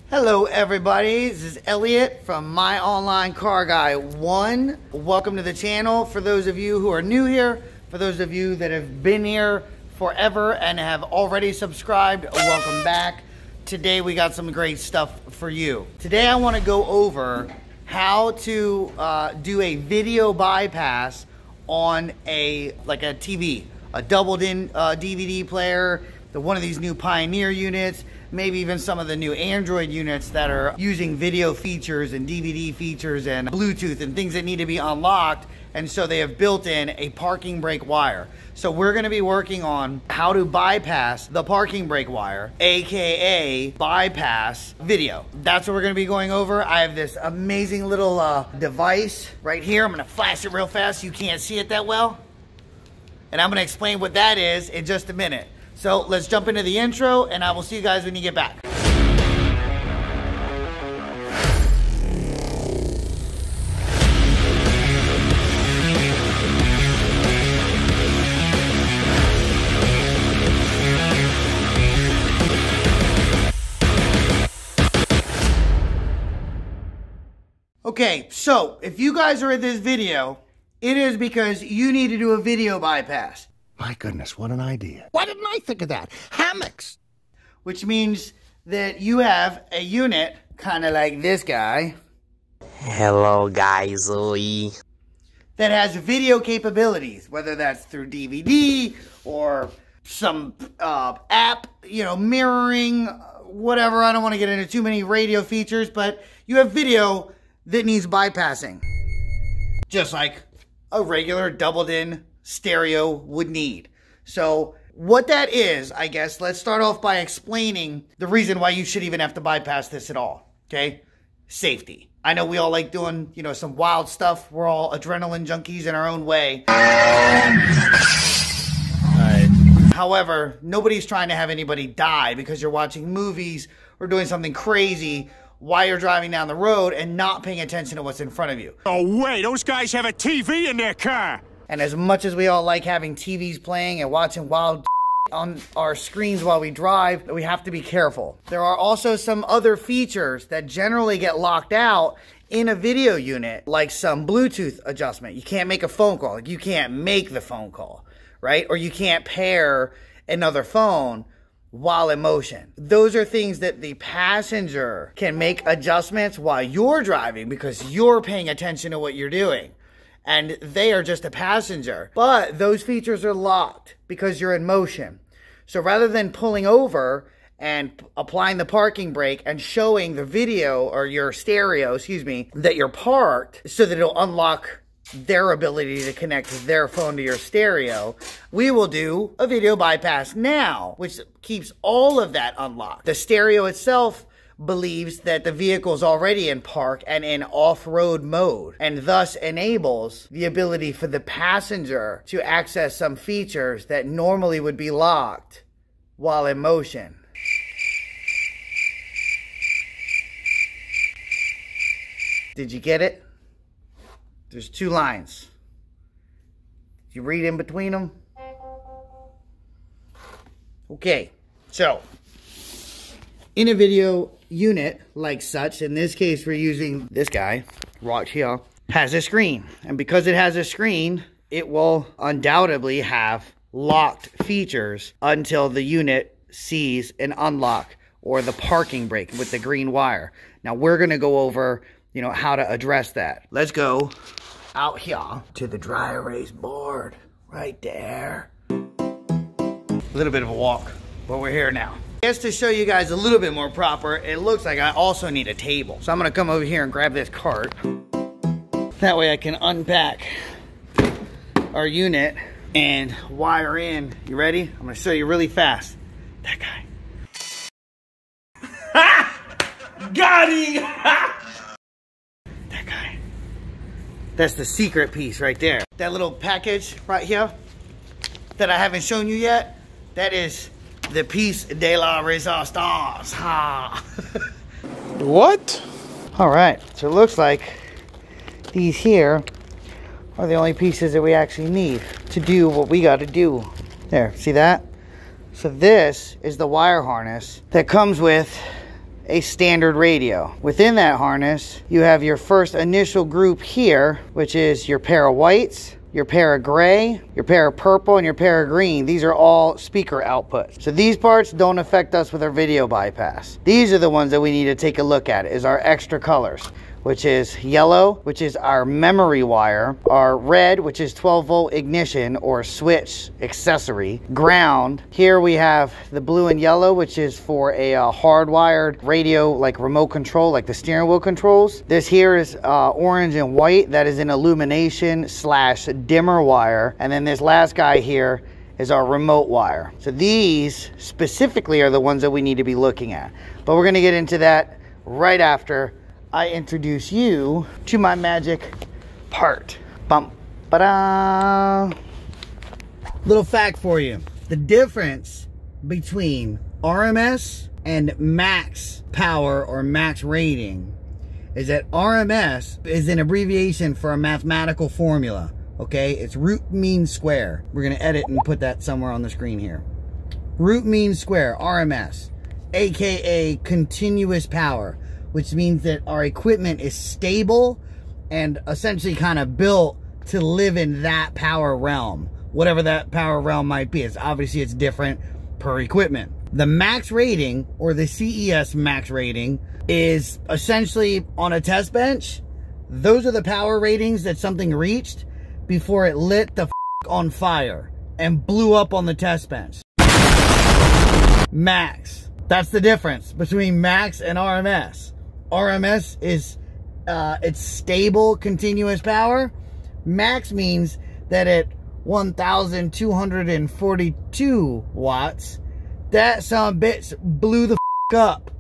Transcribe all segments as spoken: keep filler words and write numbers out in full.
Hello everybody, this is Elliot from My Online Car Guy one. Welcome to the channel. For those of you who are new here, for those of you that have been here forever and have already subscribed, welcome back. Today we got some great stuff for you. Today I want to go over how to uh, do a video bypass on a like a T V, a doubled in uh, D V D player, the one of these new Pioneer units, maybe even some of the new Android units that are using video features and D V D features and Bluetooth and things that need to be unlocked, and so they have built in a parking brake wire. So we're going to be working on how to bypass the parking brake wire, aka bypass video. That's what we're going to be going over. I have this amazing little uh, device right here. I'm going to flash it real fast so you can't see it that well, and I'm going to explain what that is in just a minute. So let's jump into the intro, and I will see you guys when you get back. Okay, so if you guys are in this video, it is because you need to do a video bypass. My goodness, what an idea. Why didn't I think of that? Hammocks! Which means that you have a unit, kind of like this guy. Hello, guys. Oi. That has video capabilities, whether that's through D V D or some uh, app, you know, mirroring, whatever. I don't want to get into too many radio features, but you have video that needs bypassing. Just like a regular doubled-in stereo would need. So what that is, I guess, let's start off by explaining the reason why you should even have to bypass this at all, okay? Safety. I know we all like doing, you know, some wild stuff. We're all adrenaline junkies in our own way. Right. However, nobody's trying to have anybody die because you're watching movies or doing something crazy while you're driving down the road and not paying attention to what's in front of you. Oh wait, those guys have a T V in their car! And as much as we all like having T Vs playing and watching wild on our screens while we drive, we have to be careful. There are also some other features that generally get locked out in a video unit, like some Bluetooth adjustment. You can't make a phone call. Like, you can't make the phone call, right? Or you can't pair another phone while in motion. Those are things that the passenger can make adjustments while you're driving because you're paying attention to what you're doing. And they are just a passenger. But those features are locked because you're in motion. So rather than pulling over and applying the parking brake and showing the video or your stereo, excuse me, that you're parked so that it'll unlock their ability to connect their phone to your stereo, we will do a video bypass now, which keeps all of that unlocked. The stereo itself believes that the vehicle is already in park and in off-road mode, and thus enables the ability for the passenger to access some features that normally would be locked while in motion. Did you get it? There's two lines. Did you read in between them? Okay, so in a video unit like such, in this case we're using this guy right here, has a screen, and because it has a screen, it will undoubtedly have locked features until the unit sees an unlock or the parking brake with the green wire. Now we're going to go over, you know, how to address that. Let's go out here to the dry erase board right there. A little bit of a walk, but we're here now. Just to show you guys a little bit more proper, it looks like I also need a table. So I'm gonna come over here and grab this cart. That way I can unpack our unit and wire in. You ready? I'm gonna show you really fast. That guy. Got him! That guy. That's the secret piece right there. That little package right here that I haven't shown you yet, that is the piece de la resistance. Ha! What? All right, so it looks like these here are the only pieces that we actually need to do what we got to do. There, see that? So this is the wire harness that comes with a standard radio. Within that harness, you have your first initial group here, which is your pair of whites, your pair of gray, your pair of purple, and your pair of green. These are all speaker outputs. So these parts don't affect us with our video bypass. These are the ones that we need to take a look at, is our extra colors, which is yellow, which is our memory wire, our red, which is twelve volt ignition or switch accessory, ground. Here we have the blue and yellow, which is for a uh, hardwired radio, like remote control, like the steering wheel controls. This here is uh, orange and white. That is an illumination slash dimmer wire. And then this last guy here is our remote wire. So these specifically are the ones that we need to be looking at. But we're gonna get into that right after I introduce you to my magic part. Bum, ba-da. Little fact for you. The difference between R M S and max power or max rating is that R M S is an abbreviation for a mathematical formula. Okay, it's root mean square. We're gonna edit and put that somewhere on the screen here. Root mean square, R M S, A K A continuous power, which means that our equipment is stable and essentially kind of built to live in that power realm, whatever that power realm might be. It's obviously it's different per equipment. The max rating, or the C E S max rating, is essentially on a test bench. Those are the power ratings that something reached before it lit the f on fire and blew up on the test bench. Max. That's the difference between max and R M S. R M S is uh, it's stable continuous power. Max means that at one thousand two hundred forty-two watts, that some bitch blew the f up.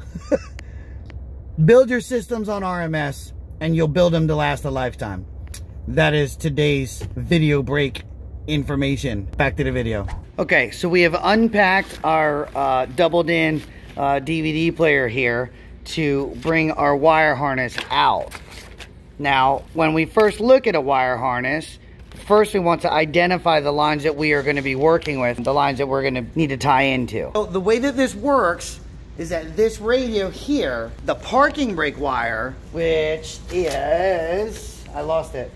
Build your systems on R M S and you'll build them to last a lifetime. That is today's video break information. Back to the video. Okay, so we have unpacked our uh, doubled in uh, D V D player here to bring our wire harness out. Now, when we first look at a wire harness, first we want to identify the lines that we are going to be working with, the lines that we're going to need to tie into. So the way that this works is that this radio here, the parking brake wire, which is, I lost it.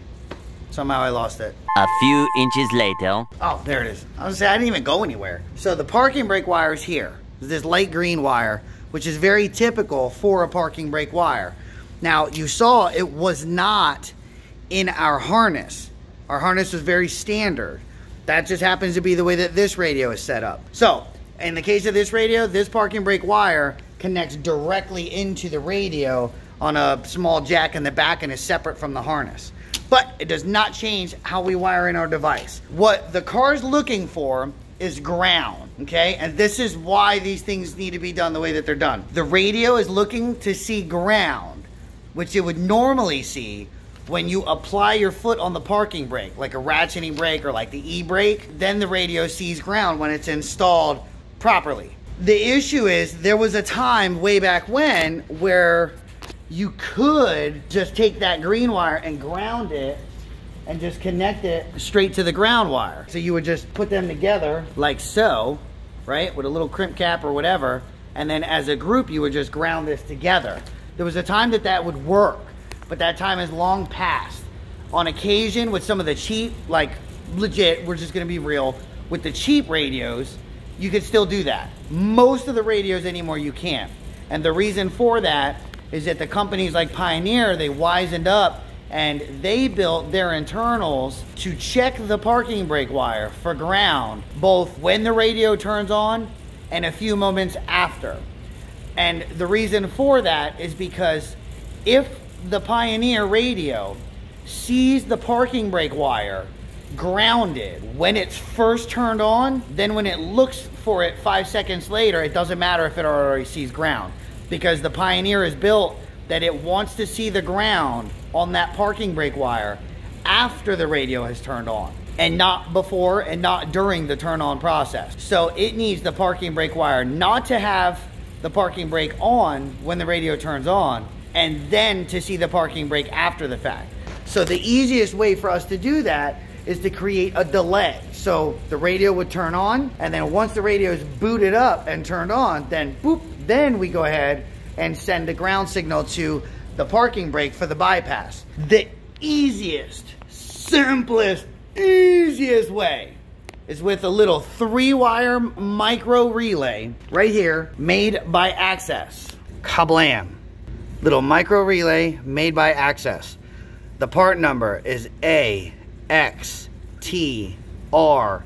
Somehow I lost it. A few inches later. Oh, there it is. I was gonna say, I didn't even go anywhere. So the parking brake wire is here. This light green wire, which is very typical for a parking brake wire. Now, you saw it was not in our harness. Our harness was very standard. That just happens to be the way that this radio is set up. So, in the case of this radio, this parking brake wire connects directly into the radio on a small jack in the back and is separate from the harness. But it does not change how we wire in our device. What the car's looking for is ground, okay? And this is why these things need to be done the way that they're done. The radio is looking to see ground, which it would normally see when you apply your foot on the parking brake, like a ratcheting brake or like the e-brake. Then the radio sees ground when it's installed properly. The issue is there was a time way back when where you could just take that green wire and ground it and just connect it straight to the ground wire. So you would just put them together like so, right? With a little crimp cap or whatever. And then as a group, you would just ground this together. There was a time that that would work, but that time is long past. On occasion with some of the cheap, like legit, we're just gonna be real, with the cheap radios, you could still do that. Most of the radios anymore, you can't. And the reason for that is that the companies like Pioneer, they wisened up and they built their internals to check the parking brake wire for ground, both when the radio turns on and a few moments after. And the reason for that is because if the Pioneer radio sees the parking brake wire grounded when it's first turned on, then when it looks for it five seconds later, it doesn't matter if it already sees ground, because the Pioneer is built that it wants to see the ground on that parking brake wire after the radio has turned on, and not before and not during the turn on process. So it needs the parking brake wire not to have the parking brake on when the radio turns on, and then to see the parking brake after the fact. So the easiest way for us to do that is to create a delay. So the radio would turn on, and then once the radio is booted up and turned on, then boop, Then we go ahead and send the ground signal to the parking brake for the bypass. The easiest, simplest, easiest way is with a little three wire micro relay right here, made by Access. Kablam. Little micro relay made by Access. The part number is A X T R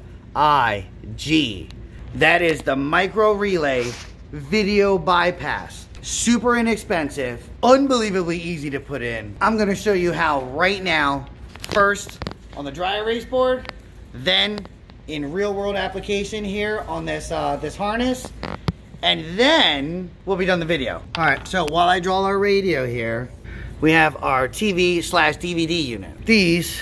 I G. That is the micro relay video bypass. Super inexpensive, unbelievably easy to put in. I'm gonna show you how right now, first on the dry erase board, then in real world application here on this uh, this harness, and then we'll be done the video. All right, so while I draw our radio here, we have our T V slash D V D unit. These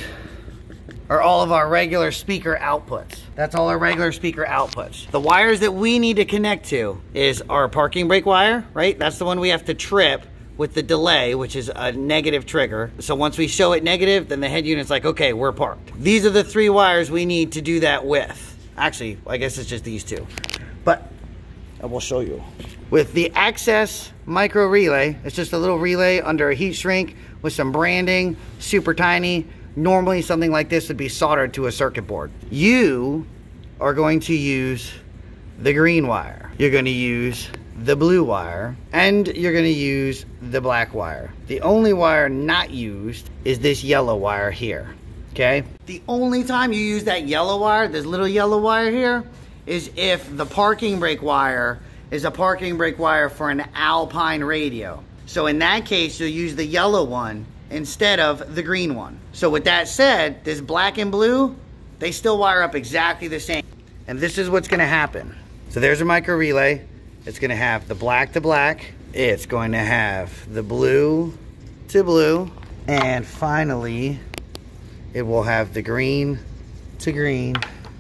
are all of our regular speaker outputs. That's all our regular speaker outputs. The wires that we need to connect to is our parking brake wire, right? That's the one we have to trip with the delay, which is a negative trigger. So once we show it negative, then the head unit's like, okay, we're parked. These are the three wires we need to do that with. Actually, I guess it's just these two, but I will show you. With the Access micro relay, it's just a little relay under a heat shrink with some branding, super tiny. Normally something like this would be soldered to a circuit board. You are going to use the green wire. You're going to use the blue wire, and you're going to use the black wire. The only wire not used is this yellow wire here, okay? The only time you use that yellow wire, this little yellow wire here, is if the parking brake wire is a parking brake wire for an Alpine radio. So in that case, you'll use the yellow one instead of the green one. So with that said, this black and blue, they still wire up exactly the same. And this is what's gonna happen. So there's a micro relay. It's gonna have the black to black. It's going to have the blue to blue. And finally, it will have the green to green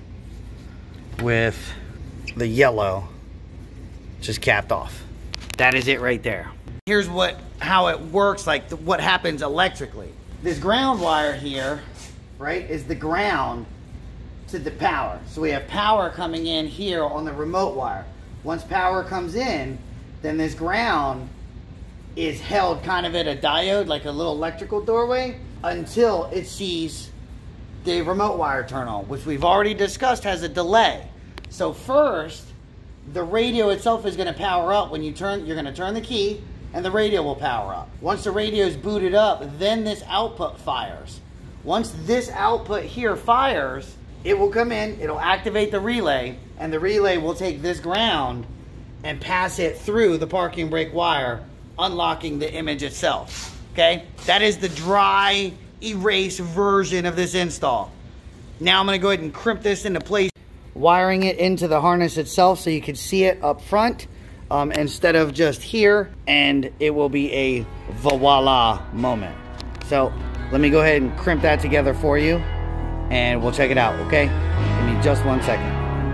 with the yellow just capped off. That is it right there. Here's what how it works, like the, what happens electrically. This ground wire here, right, is the ground to the power. So we have power coming in here on the remote wire. Once power comes in, then this ground is held kind of at a diode, like a little electrical doorway, until it sees the remote wire turn on, which we've already discussed has a delay. So first, the radio itself is going to power up when you turn, you're going to turn the key, and the radio will power up. Once the radio is booted up, then this output fires. Once this output here fires, it will come in, it'll activate the relay, and the relay will take this ground and pass it through the parking brake wire, unlocking the image itself, okay? That is the dry erase version of this install. Now I'm gonna go ahead and crimp this into place, wiring it into the harness itself so you can see it up front um, instead of just here, and it will be a voila moment. So let me go ahead and crimp that together for you, and we'll check it out, okay? Give me just one second.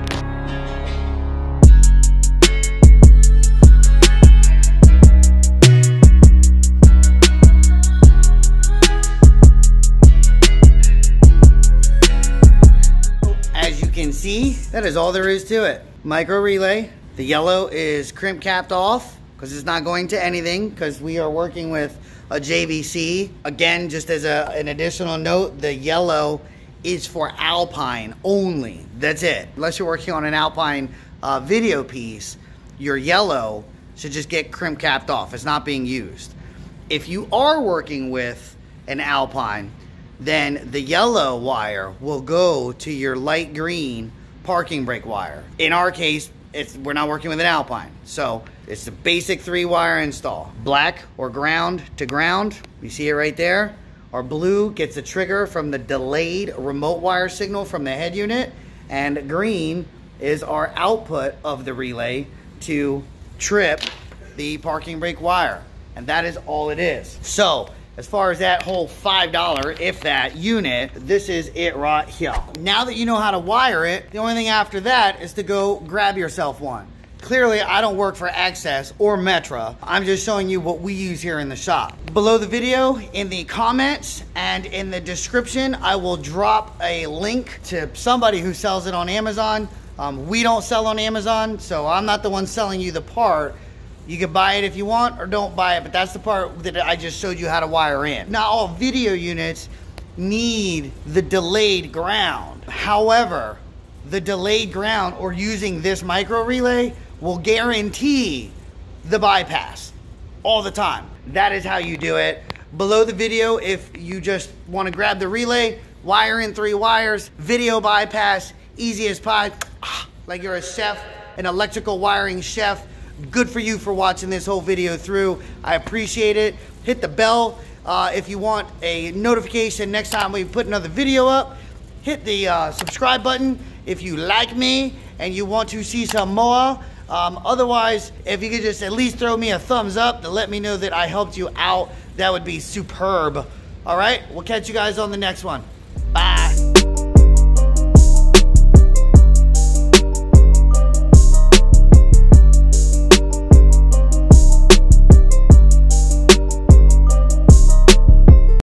As you can see, that is all there is to it. Micro relay. The yellow is crimp capped off because it's not going to anything, because we are working with a J V C. Again, just as a, an additional note, the yellow is for Alpine only. That's it. Unless you're working on an Alpine uh, video piece, your yellow should just get crimp capped off. It's not being used. If you are working with an Alpine, then the yellow wire will go to your light green parking brake wire. In our case, it's, we're not working with an Alpine. So it's the basic three wire install. Black or ground to ground, you see it right there. Our blue gets a trigger from the delayed remote wire signal from the head unit, and green is our output of the relay to trip the parking brake wire. And that is all it is. So as far as that whole five dollar, if that, unit, this is it right here. Now that you know how to wire it, the only thing after that is to go grab yourself one. Clearly, I don't work for Access or Metra. I'm just showing you what we use here in the shop. Below the video, in the comments and in the description, I will drop a link to somebody who sells it on Amazon. Um, we don't sell on Amazon, so I'm not the one selling you the part. You can buy it if you want or don't buy it, but that's the part that I just showed you how to wire in. Not all video units need the delayed ground. However, the delayed ground or using this micro relay will guarantee the bypass all the time. That is how you do it. Below the video, if you just want to grab the relay, wire in three wires, video bypass, easy as pie, like you're a chef, an electrical wiring chef. Good for you for watching this whole video through. I appreciate it. Hit the bell uh, if you want a notification next time we put another video up. Hit the uh, subscribe button if you like me and you want to see some more. Um, otherwise, if you could just at least throw me a thumbs up to let me know that I helped you out, that would be superb. All right, we'll catch you guys on the next one.